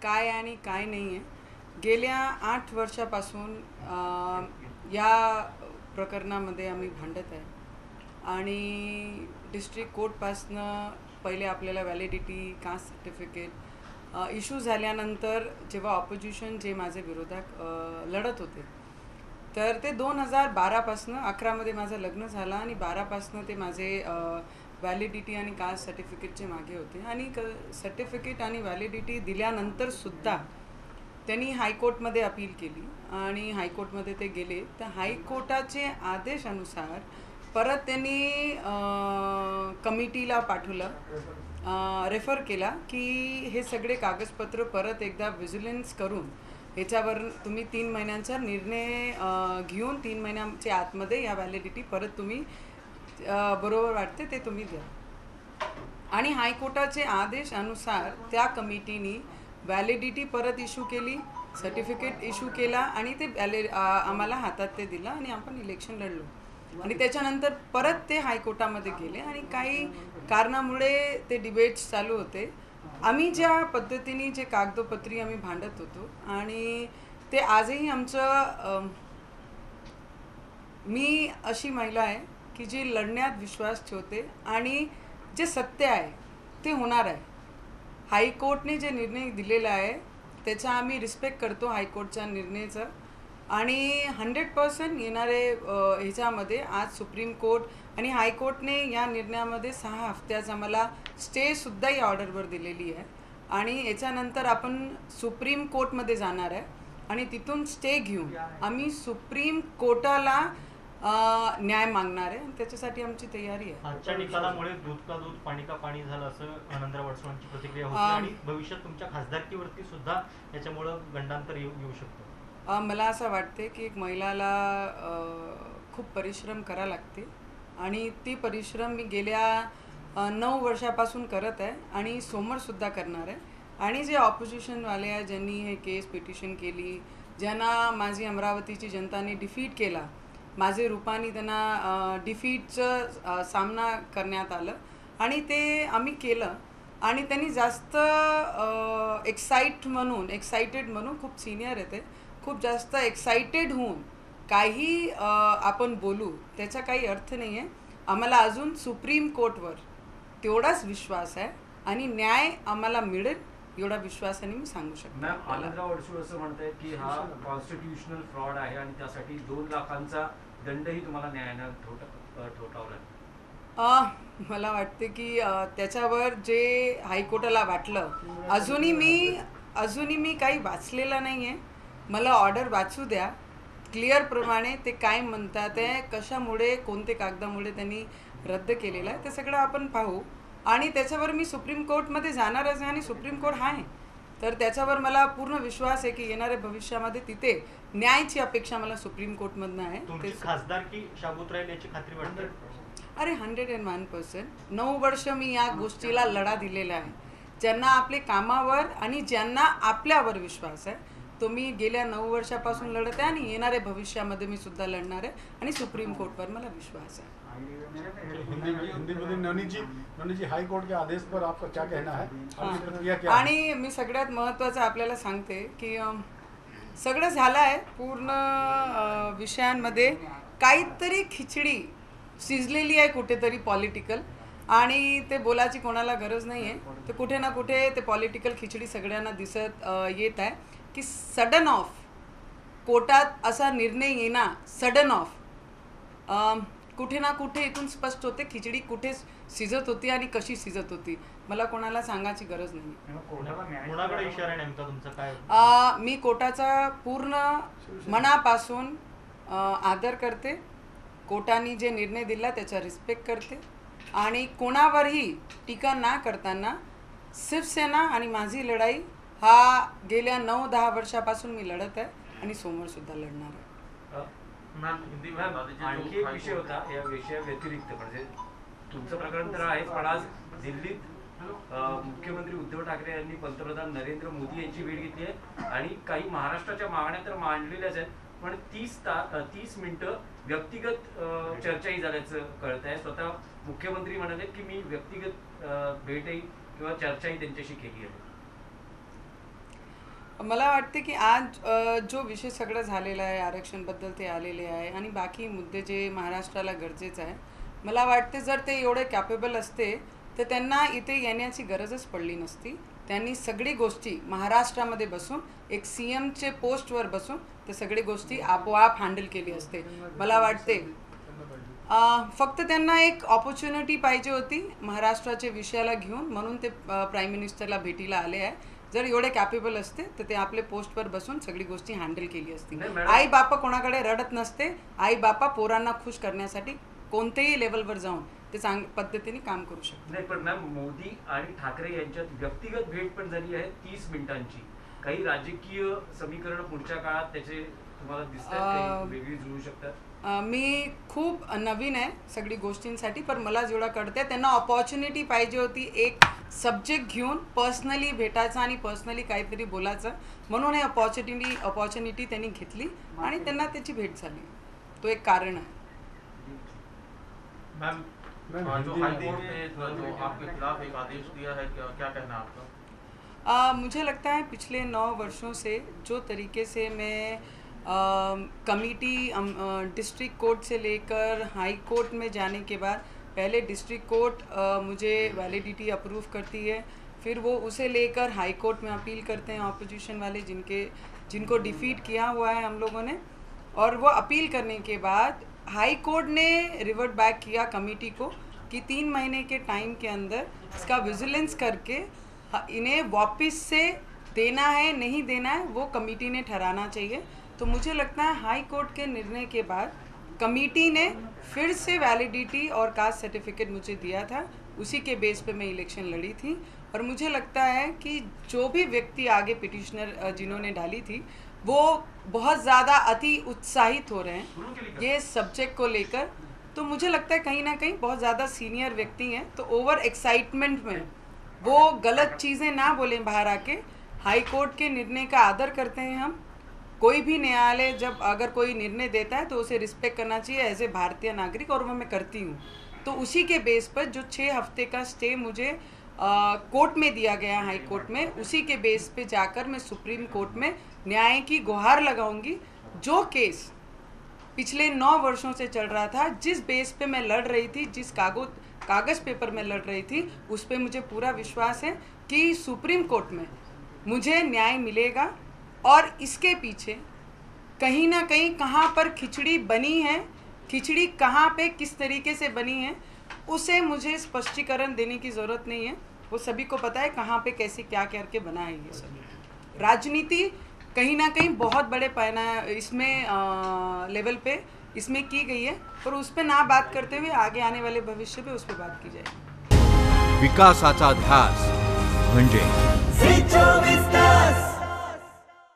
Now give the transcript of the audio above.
काय आणि काय नाही आहे. गेल्या 8 वर्षापासून या प्रकरणामध्ये आम्ही भांडत आहे आणि डिस्ट्रिक्ट कोर्टपासनं पहिले आपल्याला व्हॅलिडिटी कास्ट सर्टिफिकेट इश्यू झाल्यानंतर जेव्हा ऑपोजिशन जे माझे विरोधक लढत होते तर ते 2012पासनं 11मध्ये माझं लग्न झालं आणि 12पासनं ते माझे व्हॅलिडिटी आणि कास्ट सर्टिफिकेटचे मागे होते आणि सर्टिफिकेट आणि व्हॅलिडिटी दिल्यानंतरसुद्धा त्यांनी हायकोर्टमध्ये अपील केली आणि हायकोर्टमध्ये ते गेले तर हायकोर्टाचे आदेशानुसार परत त्यांनी कमिटीला पाठवलं रेफर केला की हे सगळे कागदपत्र परत एकदा व्हिजिलन्स करून ह्याच्यावर तुम्ही 3 महिन्यांचा निर्णय घेऊन 3 महिन्याच्या आतमध्ये या व्हॅलिडिटी परत तुम्ही बरोबर वाटते ते तुम्ही द्या. आणि हायकोर्टाचे आदेश अनुसार त्या कमिटीनी व्हॅलिडिटी परत इश्यू केली, सर्टिफिकेट इश्यू केला आणि ते आम्हाला हातात ते दिलं आणि आपण इलेक्शन लढलो. आणि त्याच्यानंतर परत ते हायकोर्टामध्ये गेले आणि काही कारणामुळे ते डिबेट्स चालू होते. आम्ही ज्या पद्धतीने जे कागदोपत्री आम्ही भांडत होतो आणि ते आजही आमचं मी अशी महिला आहे की जी लढण्यात विश्वास ठेवते आणि जे सत्य आहे ते होणार आहे. हायकोर्टने जे निर्णय दिलेला आहे त्याचा आम्ही रिस्पेक्ट करतो हायकोर्टच्या निर्णयाचं आणि 100% येणारे ह्याच्यामध्ये आज सुप्रीम कोर्ट आणि हायकोर्टने या निर्णयामध्ये 6 हफ्त्याचा आम्हाला स्टेसुद्धा या ऑर्डरवर दिलेली आहे आणि याच्यानंतर आपण सुप्रीम कोर्टमध्ये जाणार आहे आणि तिथून स्टे घेऊन आम्ही सुप्रीम कोर्टाला न्याय मागणार आहे. त्याच्यासाठी आमची तयारी आहे. आजच्या निकालामुळे दूध का दूध पाणी का पाणी झालं असं आनंदराव अडसूळांची प्रतिक्रिया होती आणि भविष्यात तुमच्या खासदारकीवरती सुद्धा याच्यामुळं गंडांतर येऊ शकतं. मला असं वाटते की एक महिलाला खूप परिश्रम करावं लागते आणि ती परिश्रम मी गेल्या 9 वर्षापासून करत आहे आणि समोरसुद्धा करणार आहे. आणि जे ऑपोजिशनवाले आहे ज्यांनी हे केस पिटिशन केली, ज्यांना माझी अमरावतीची जनताने डिफीट केला, माझे रूपाने त्यांना डिफीटचं सामना करण्यात आलं आणि ते आम्ही केलं आणि त्यांनी जास्त एक्साइटेड म्हणून खूप सिनियर आहे ते, खूप जास्त एक्साइटेड होऊन काही आपण बोलू त्याचा काही अर्थ नाही आहे. आम्हाला अजून सुप्रीम कोर्टवर तेवढाच विश्वास आहे आणि न्याय आम्हाला मिळेल एवढा विश्वासाने मी सांगू शकतो. मॅम, आनंदराव अडसूळ असं म्हणतायत की हा कॉन्स्टिट्यूशनल फ्रॉड आहे आणि त्यासाठी 2 लाखांचा दंडही तुम्हाला न्यायालयानं ठोठावला. मला वाटते की त्याच्यावर जे हायकोर्टाला वाटलं अजूनही मी काही वाचलेलं नाही आहे. मला ऑर्डर वाचू द्या क्लिअरप्रमाणे ते काय म्हणतात आहे, कशामुळे कोणते कागदामुळे त्यांनी रद्द केलेलं आहे ते सगळं आपण पाहू आणि त्याच्यावर मी सुप्रीम कोर्टमध्ये जाणारच आहे आणि सुप्रीम कोर्ट आहे तर त्याच्यावर मला पूर्ण विश्वास आहे की येणाऱ्या भविष्यामध्ये तिथे न्यायाची अपेक्षा मला सुप्रीम कोर्टमधनं आहे. तुमची खासदारकी शाबूत राहील याची खात्री वाटते? अरे 101%. 9 वर्ष मी या गोष्टीला लढा दिलेला आहे. ज्यांना आपले कामावर आणि ज्यांना आपल्यावर विश्वास आहे तो मी गेल्या 9 वर्षापासून लढत आहे आणि येणाऱ्या भविष्यामध्ये मी सुद्धा लढणार आहे आणि सुप्रीम कोर्टवर मला विश्वास आहे. हिंदी में नवनीत जी हाई कोर्ट के आदेश पर आपका क्या कहना है, आपकी प्रतिक्रिया क्या है? आणि मी सगळ्यात महत्त्वाचं आपल्याला सांगते की सगळं झालं आहे पूर्ण विषयांमध्ये काहीतरी खिचडी शिजलेली आहे कुठेतरी पॉलिटिकल आणि ते बोलायची कोणाला गरज नाही आहे. तर कुठे ना कुठे ते पॉलिटिकल खिचडी सगळ्यांना दिसत येत आहे की सडन ऑफ कोर्टात असा निर्णय येणार सडन ऑफ कुठे ना कुठे इथून स्पष्ट होते खिचडी कुठे शिजत होती आणि कशी शिजत होती. मला कोणाला सांगायची गरज नाही. कोणाकडे इशारा नेमका तुमचा काय? मी कोर्टाचा पूर्ण मनापासून आदर करते. कोर्टाने जे निर्णय दिला त्याचा रिस्पेक्ट करते आणि कोणावरही टीका ना करताना शिवसेना आणि माझी लढाई हा गेल्या 9-10 वर्षापासून मी लढत आहे आणि समोरसुद्धा लढणार आहे. आणखी एक विषय होता या विषया व्यतिरिक्त, म्हणजे तुमचं प्रकरण तर आहे पण आज दिल्लीत मुख्यमंत्री उद्धव ठाकरे यांनी पंतप्रधान नरेंद्र मोदी यांची भेट घेतली आहे आणि काही महाराष्ट्राच्या मागण्या तर मांडलेल्याच आहेत पण 30 मिनिटं व्यक्तिगत चर्चाही झाल्याचं कळत आहे. स्वतः मुख्यमंत्री म्हणाले की मी व्यक्तिगत भेटही किंवा चर्चाही त्यांच्याशी केली आहे. मला वाटते की आज जो विषय सगळं झालेला आहे, आरक्षणबद्दल ते आलेले आहे आणि बाकी मुद्दे जे महाराष्ट्राला गरजेचं आहे, मला वाटते जर ते एवढे कॅपेबल असते तर त्यांना इथे येण्याची गरजच पडली नसती. त्यांनी सगळी गोष्टी महाराष्ट्रामध्ये बसून एक CMचे पोस्टवर बसून ते सगळी गोष्टी आपोआप हँडल केली असते. मला वाटते फक्त त्यांना एक ऑपॉर्च्युनिटी पाहिजे होती महाराष्ट्राच्या विषयाला घेऊन, म्हणून ते प्राईम मिनिस्टरला भेटीला आले आहे. जर एवढे कॅपेबल असते तर ते आपले पोस्टवर बसून सगळी गोष्टी हँडल केली असती. आई बापा कोणाकडे रडत नसते. आई बापा पोरांना खुश करण्यासाठी कोणत्याही लेवलवर जाऊन ते पद्धतीने काम करू शकतात. नाही, पण मॅम मोदी आणि ठाकरे यांच्यात व्यक्तिगत भेट पण झाली आहे 30 मिनिटांची. काही राजकीय समीकरण पुढच्या काळात त्याचे तुम्हाला दिसतात वेगळी जुळू शकतात? मी खूप नवीन आहे सगळी गोष्टींसाठी, पण मला जेवढं कळते त्यांना ऑपॉर्च्युनिटी पाहिजे होती एक सब्जेक्ट घेऊन पर्सनली भेटायचं आणि पर्सनली काहीतरी बोलायचं, म्हणून हे ऑपॉर्च्युनिटी त्यांनी घेतली आणि त्यांना त्याची भेट झाली. तो एक कारण आहे. मैम, जो हाईकोर्ट ने जो आपके खिलाफ एक आदेश दिया है, क्या कहना है आपका? मुझे लगता है पिछले 9 वर्षों से जो तरीके से मैं कमिटी डिस्ट्रिक्ट कोर्ट से लेकर हाई कोर्ट में जाने के बाद, पहले डिस्ट्रिक्ट कोर्ट मुझे वैलिडिटी अप्रूव करती है, फिर वो उसे लेकर हाई कोर्ट में अपील करते हैं ऑपोजिशन वाले जिनको डिफीट किया हुआ है हम लोगों ने, और वो अपील करने के बाद हाई कोर्ट ने रिवर्ट बैक किया कमेटी को कि 3 महीने के टाइम के अंदर इसका विजिलेंस करके इन्हें वापस से देना है नहीं देना है वो कमेटी ने ठहराना चाहिए. तो मुझे लगता है हाई कोर्ट के निर्णय के बाद कमेटी ने फिर से वैलिडिटी और कास्ट सर्टिफिकेट मुझे दिया था, उसी के बेस पे मैं इलेक्शन लड़ी थी. और मुझे लगता है कि जो भी व्यक्ति आगे पिटिशनर जिन्होंने डाली थी वो बहुत ज़्यादा अति उत्साहित हो रहे हैं ये सब्जेक्ट को लेकर. तो मुझे लगता है कहीं ना कहीं बहुत ज़्यादा सीनियर व्यक्ति हैं, तो ओवर एक्साइटमेंट में वो गलत चीज़ें ना बोलें बाहर आके. हाई कोर्ट के निर्णय का आदर करते हैं हम. कोई भी न्यायालय जब अगर कोई निर्णय देता है तो उसे रिस्पेक्ट करना चाहिए एज ए भारतीय नागरिक, और वो मैं करती हूँ. तो उसी के बेस पर जो 6 हफ्ते का स्टे मुझे कोर्ट में दिया गया हाई कोर्ट में, उसी के बेस पे जाकर मैं सुप्रीम कोर्ट में न्याय की गुहार लगाऊंगी. जो केस पिछले 9 वर्षों से चल रहा था, जिस बेस पे मैं लड़ रही थी, जिस कागज़ पेपर में लड़ रही थी, उस पे मुझे पूरा विश्वास है कि सुप्रीम कोर्ट में मुझे न्याय मिलेगा. और इसके पीछे कहीं ना कहीं कहाँ पर खिचड़ी बनी है, खिचड़ी कहाँ पे किस तरीके से बनी है, उसे मुझे स्पष्टीकरण देने की ज़रूरत नहीं है. वो सभी को पता है कहाँ पे कैसे क्या करके बना है. ये सब राजनीति कहीं ना कहीं बहुत बड़े इसमें लेवल पे इसमें की गई है, पर उस पर ना बात करते हुए आगे आने वाले भविष्य पे उस पर बात की जाएगी. विकासाचा ध्यास म्हणजे